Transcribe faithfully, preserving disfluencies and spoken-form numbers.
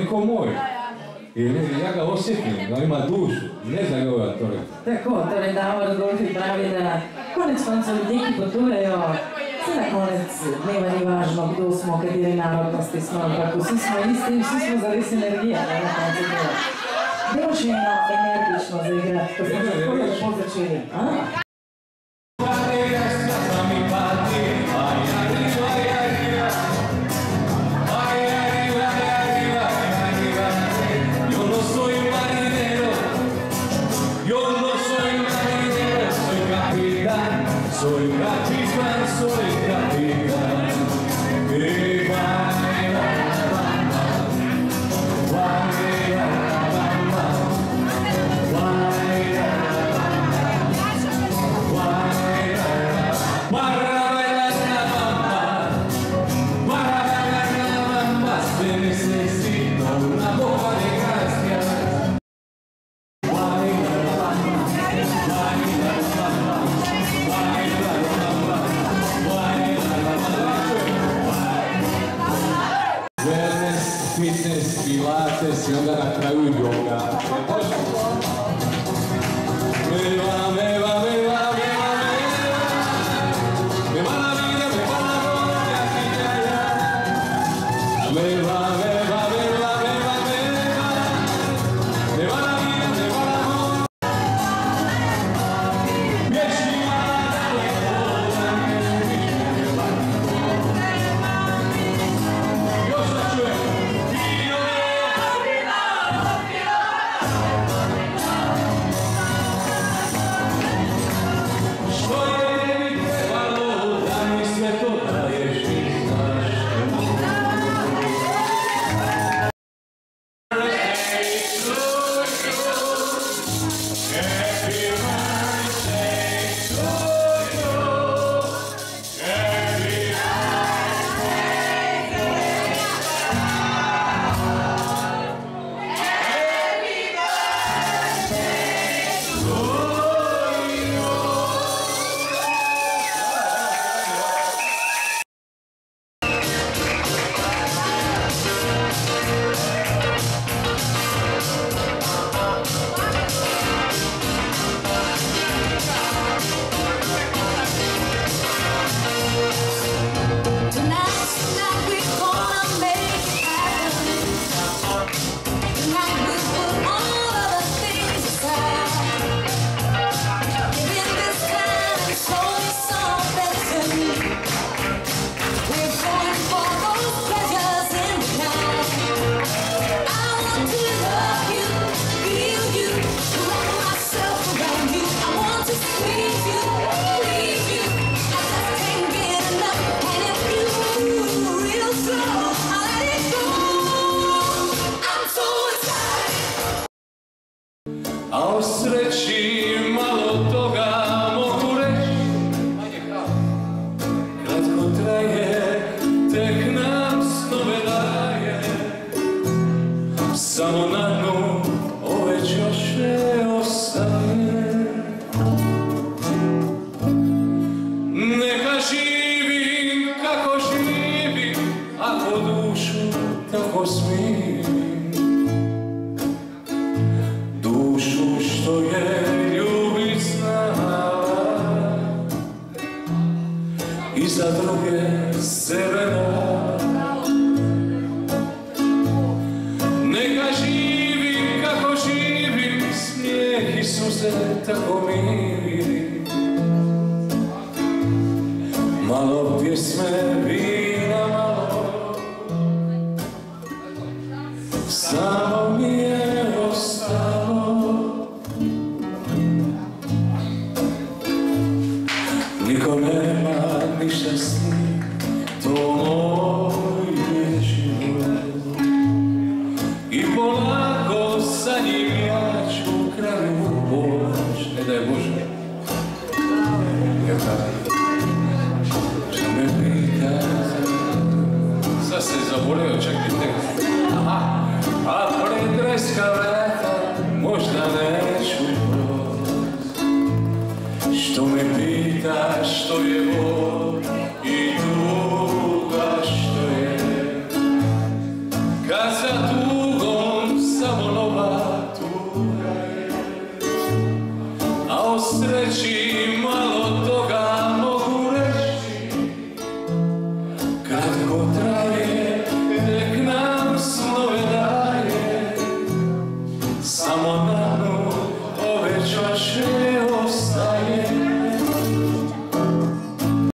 je ko moj. I ja ga osjetim, da ima dušu, ne znam kako to reći. Tako, torej Davor Golfi pravi da konec konca ljudi ki potujejo, se na konec dneva ni važno kdo smo, katere narodnosti smo, ampak vsi smo isti in vsi smo zares energija na koncu dneva. Dajmo še eno energično zaigrati, ko smo tako lepo začeli. Soy capitán, soy capitán, y baila la bamba, baila la bamba, baila la bamba, baila la bamba, para bailar la bamba, para bailar la bamba, se necesita una boca de gracia. Baila la bamba, baila la bamba. Fitness, pilates i onda na kraju yoga. Meva, meva, meva, meva, meva, meva la vida, meva la gloria, meva, meva, meva, meva, meva, meva la vida, meva la gloria. Vječnima daleko, još da čujem. A o sreći malo toga mogu reći, kratko traje, tek nam snove daje, samo na dnu ove čaše ostaje. Neka živim kako živim, ako dušu tako smirim, što je ljubit znala i za druge sebe dala. Neka živim kako živim, smijeh i suze tako miri, malo pjesme vina, malo samo mi je ostalo. Niko nema ništa s njim, to moj je život. I polako sa njim ja ću kraju poć, ne daj Bože. Jer tako, što me pita, sad se zaboravio čekaj tekst. A pred dreska vrata možda neću proć. Što me pita što je bol i tuga što je, kad za tugo Ko traži